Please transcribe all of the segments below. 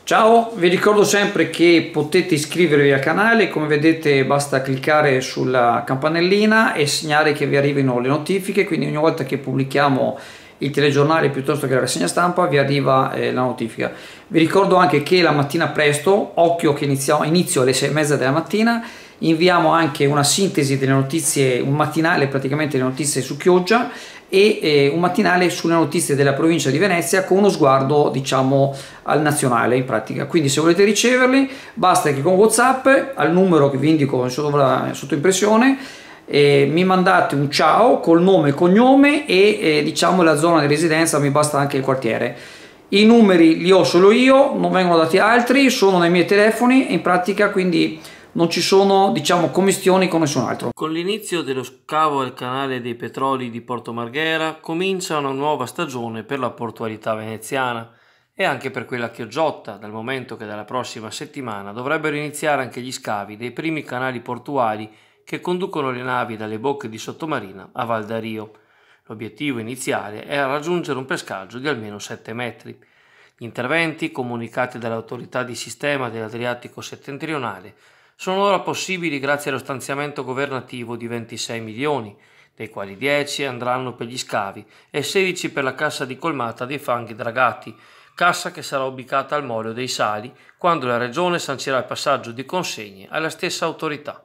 Ciao, vi ricordo sempre che potete iscrivervi al canale, come vedete basta cliccare sulla campanellina e segnare che vi arrivino le notifiche, quindi ogni volta che pubblichiamo il telegiornale piuttosto che la rassegna stampa vi arriva la notifica. Vi ricordo anche che la mattina presto, occhio che inizio alle 6:30 della mattina, inviamo anche una sintesi delle notizie, un mattinale praticamente delle notizie su Chioggia e un mattinale sulle notizie della provincia di Venezia con uno sguardo diciamo al nazionale in pratica. Quindi se volete riceverli basta che con WhatsApp al numero che vi indico sotto impressione mi mandate un ciao col nome e cognome e diciamo la zona di residenza, mi basta anche il quartiere. I numeri li ho solo io, non vengono dati altri, sono nei miei telefoni in pratica, quindi non ci sono diciamo commistioni con nessun altro. Con l'inizio dello scavo al canale dei petroli di Porto Marghera comincia una nuova stagione per la portualità veneziana e anche per quella chiogiotta, dal momento che dalla prossima settimana dovrebbero iniziare anche gli scavi dei primi canali portuali che conducono le navi dalle bocche di sottomarina a Val d'Ario. L'obiettivo iniziale è raggiungere un pescaggio di almeno 7 metri. Gli interventi, comunicati dall'autorità di sistema dell'Adriatico settentrionale, sono ora possibili grazie allo stanziamento governativo di 26 milioni, dei quali 10 andranno per gli scavi e 16 per la cassa di colmata dei fanghi dragati, cassa che sarà ubicata al Molio dei Sali quando la Regione sancirà il passaggio di consegne alla stessa autorità.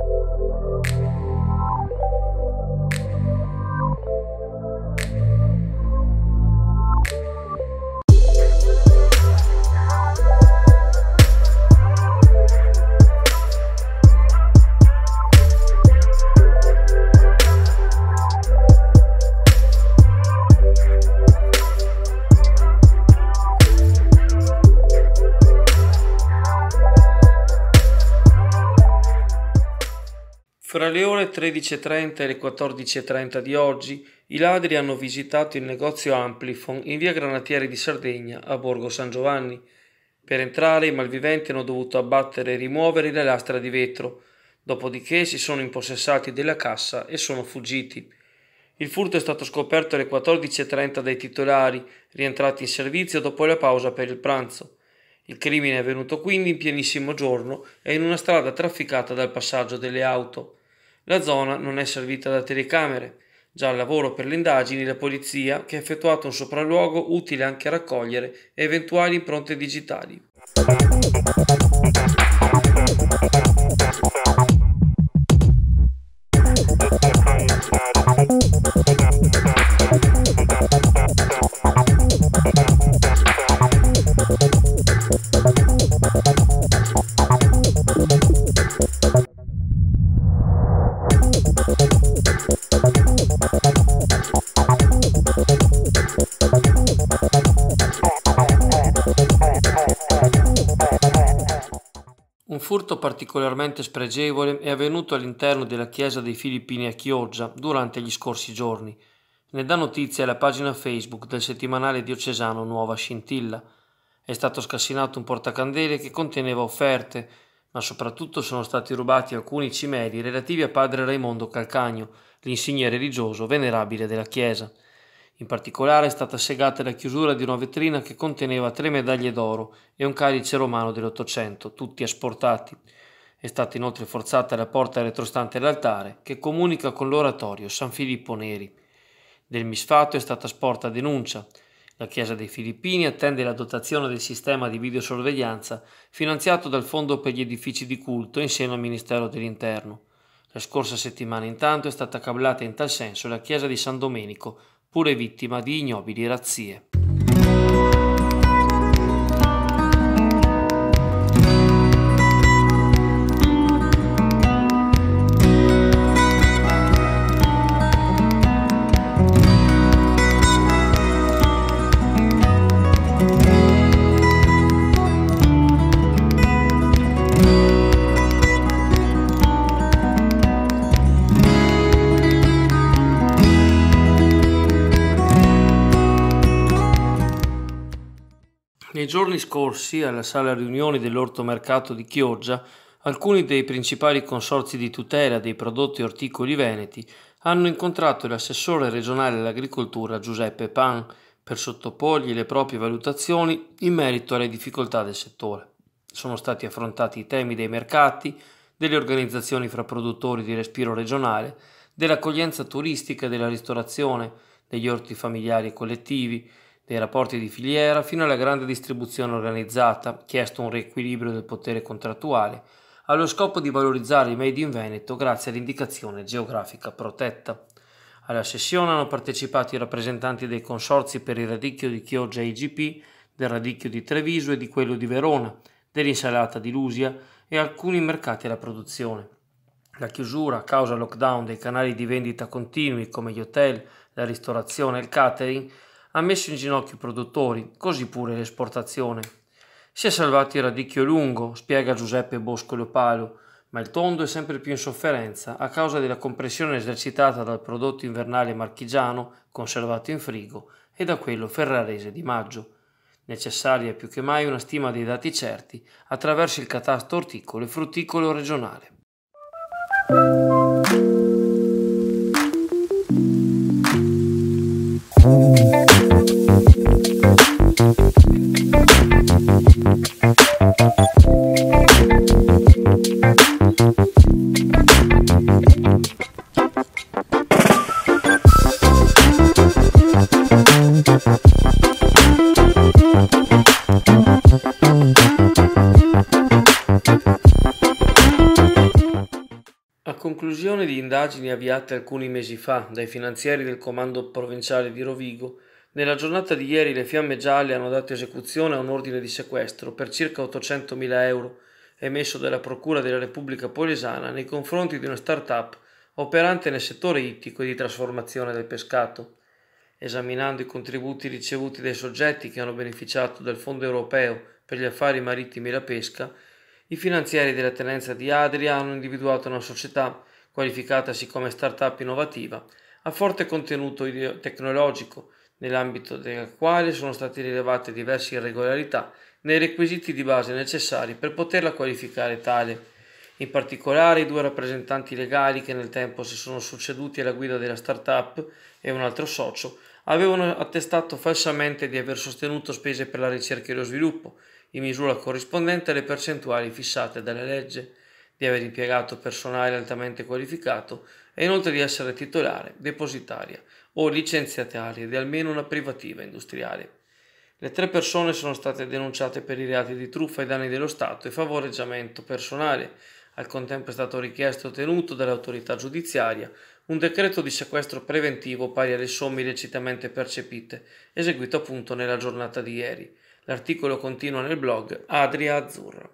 Fra le ore 13:30 e le 14:30 di oggi, i ladri hanno visitato il negozio Amplifon in via Granatieri di Sardegna a Borgo San Giovanni. Per entrare i malviventi hanno dovuto abbattere e rimuovere le lastre di vetro, dopodiché si sono impossessati della cassa e sono fuggiti. Il furto è stato scoperto alle 14:30 dai titolari, rientrati in servizio dopo la pausa per il pranzo. Il crimine è avvenuto quindi in pienissimo giorno e in una strada trafficata dal passaggio delle auto. La zona non è servita da telecamere, già al lavoro per le indagini la polizia che ha effettuato un sopralluogo utile anche a raccogliere eventuali impronte digitali. Un furto particolarmente spregevole è avvenuto all'interno della chiesa dei Filippini a Chioggia durante gli scorsi giorni. Ne dà notizia la pagina Facebook del settimanale diocesano Nuova Scintilla. È stato scassinato un portacandele che conteneva offerte, ma soprattutto sono stati rubati alcuni cimeli relativi a padre Raimondo Calcagno, l'insigne religioso venerabile della chiesa. In particolare è stata segata la chiusura di una vetrina che conteneva 3 medaglie d'oro e un calice romano dell'Ottocento, tutti asportati. È stata inoltre forzata la porta retrostante l'altare, che comunica con l'oratorio San Filippo Neri. Del misfatto è stata sporta denuncia. La Chiesa dei Filippini attende la dotazione del sistema di videosorveglianza finanziato dal Fondo per gli edifici di culto in seno al Ministero dell'Interno. La scorsa settimana intanto è stata cablata in tal senso la Chiesa di San Domenico, pure vittima di ignobili razzie. Nei giorni scorsi, alla sala riunioni dell'Ortomercato di Chioggia, alcuni dei principali consorzi di tutela dei prodotti orticoli veneti hanno incontrato l'assessore regionale all'agricoltura Giuseppe Pan per sottoporgli le proprie valutazioni in merito alle difficoltà del settore. Sono stati affrontati i temi dei mercati, delle organizzazioni fra produttori di respiro regionale, dell'accoglienza turistica e della ristorazione, degli orti familiari e collettivi, dei rapporti di filiera fino alla grande distribuzione organizzata, chiesto un riequilibrio del potere contrattuale, allo scopo di valorizzare il Made in Veneto grazie all'indicazione geografica protetta. Alla sessione hanno partecipato i rappresentanti dei consorzi per il radicchio di Chioggia IGP, del radicchio di Treviso e di quello di Verona, dell'insalata di Lusia e alcuni mercati alla produzione. La chiusura a causa lockdown dei canali di vendita continui come gli hotel, la ristorazione e il catering ha messo in ginocchio i produttori, così pure l'esportazione. Si è salvato il radicchio lungo, spiega Giuseppe Bosco Leopalo, ma il tondo è sempre più in sofferenza a causa della compressione esercitata dal prodotto invernale marchigiano, conservato in frigo, e da quello ferrarese di maggio. Necessaria più che mai una stima dei dati certi attraverso il catasto orticolo e frutticolo regionale. A conclusione di indagini avviate alcuni mesi fa dai finanzieri del Comando Provinciale di Rovigo, nella giornata di ieri le Fiamme Gialle hanno dato esecuzione a un ordine di sequestro per circa 800.000 euro emesso dalla Procura della Repubblica Polesana nei confronti di una start-up operante nel settore ittico e di trasformazione del pescato. Esaminando i contributi ricevuti dai soggetti che hanno beneficiato del Fondo Europeo per gli affari marittimi e la pesca, i finanzieri della tenenza di Adria hanno individuato una società, qualificatasi come start-up innovativa, a forte contenuto tecnologico, nell'ambito della quale sono state rilevate diverse irregolarità nei requisiti di base necessari per poterla qualificare tale. In particolare i 2 rappresentanti legali che nel tempo si sono succeduti alla guida della start-up e un altro socio avevano attestato falsamente di aver sostenuto spese per la ricerca e lo sviluppo, in misura corrispondente alle percentuali fissate dalla legge, di aver impiegato personale altamente qualificato e inoltre di essere titolare, depositaria o licenziataria di almeno una privativa industriale. Le 3 persone sono state denunciate per i reati di truffa ai danni dello Stato e favoreggiamento personale. Al contempo è stato richiesto e ottenuto dall'autorità giudiziaria un decreto di sequestro preventivo pari alle somme illecitamente percepite, eseguito appunto nella giornata di ieri. L'articolo continua nel blog Adria Azzurra.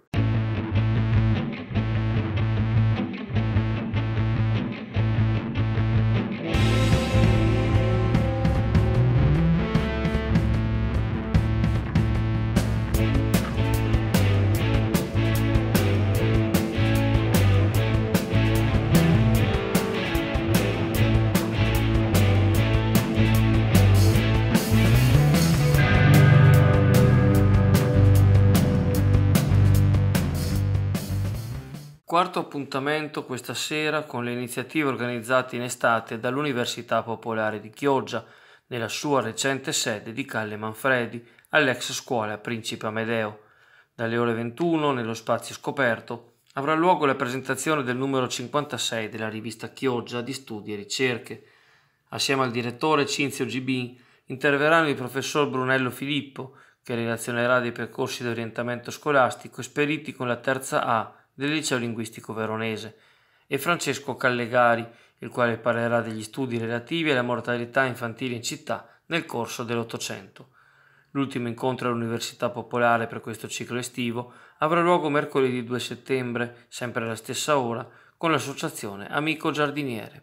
Quarto appuntamento questa sera con le iniziative organizzate in estate dall'Università Popolare di Chioggia, nella sua recente sede di Calle Manfredi, all'ex scuola Principe Amedeo. Dalle ore 21, nello spazio scoperto, avrà luogo la presentazione del numero 56 della rivista Chioggia di Studi e Ricerche. Assieme al direttore Cinzio Gibin interverranno il professor Brunello Filippo, che relazionerà dei percorsi di orientamento scolastico esperiti con la terza A del Liceo Linguistico Veronese, e Francesco Callegari, il quale parlerà degli studi relativi alla mortalità infantile in città nel corso dell'Ottocento. L'ultimo incontro all'Università Popolare per questo ciclo estivo avrà luogo mercoledì 2 settembre, sempre alla stessa ora, con l'associazione Amico Giardiniere.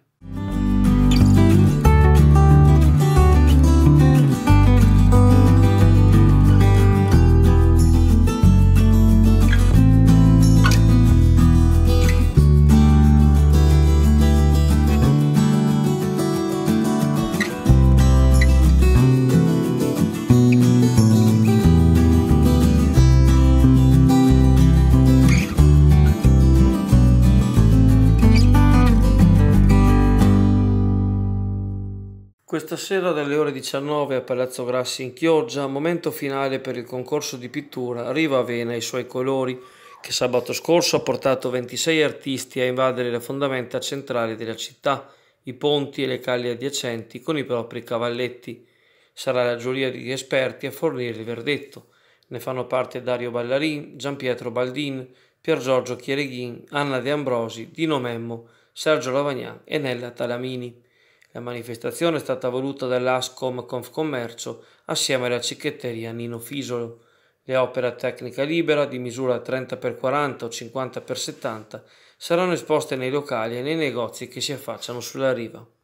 Questa sera dalle ore 19 a Palazzo Grassi in Chioggia, momento finale per il concorso di pittura Riva Avena e i suoi colori, che sabato scorso ha portato 26 artisti a invadere le fondamenta centrali della città, i ponti e le calli adiacenti con i propri cavalletti. Sarà la giuria di esperti a fornire il verdetto. Ne fanno parte Dario Ballarin, Gianpietro Baldin, Pier Giorgio Chiereghin, Anna De Ambrosi, Dino Memmo, Sergio Lavagnan e Nella Talamini. La manifestazione è stata voluta dall'Ascom Confcommercio assieme alla cicchetteria Nino Fisolo. Le opere a tecnica libera di misura 30x40 o 50x70 saranno esposte nei locali e nei negozi che si affacciano sulla riva.